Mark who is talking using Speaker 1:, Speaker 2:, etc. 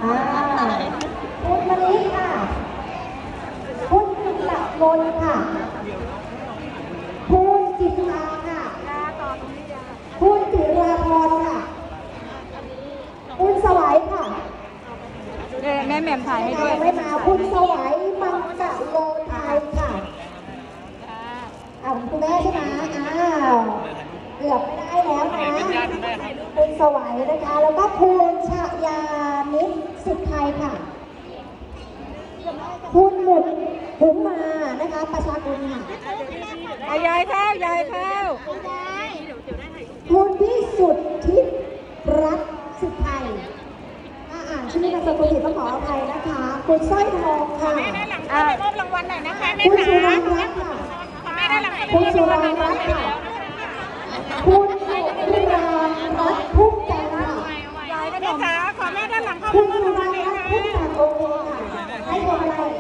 Speaker 1: อ่าคุณมะลิค่ะคุณจิตรมนค่ะคุณจิตราค่ะคุณจิราพรค่ะคุณสวัยค่ะ
Speaker 2: แม่แหม่มถ่ายให้ด้วย
Speaker 1: ไม่มาคุณสวัยมังกะโลไทยค่ะคุณแม่ใช่ไหมเกือบไม่ได้แล้วนะคุณสวัยนะคะแล้วก็คุณชยานิสิทธิ์ไทยค่ะคุณหมุดหุมมานะคะประชาชนค่ะ
Speaker 2: ยายเข้ายายเข้า
Speaker 1: คุณพิสุทธิรัตน์สิทธิ์ไทยอ่านชื่อนามสกุลผิดต้องขออภัยนะคะคุณสร้อยทองค่ะ
Speaker 2: มอบรางวัลหน่อยนะคะแม่
Speaker 1: คุณ
Speaker 2: จ๋า
Speaker 1: สุรัตน์รัตน์ค่ะคุณสุรัตน์รัตน์ค่ะคุณสุรานรัตน์พุ่มจันทร์ค่ะ
Speaker 2: แม่จ๋าขอแม่ด้านหลังเข้า
Speaker 1: คุณสุรานรัตน์พุ่มจันทร์โอเคค่ะให้ทำอะไร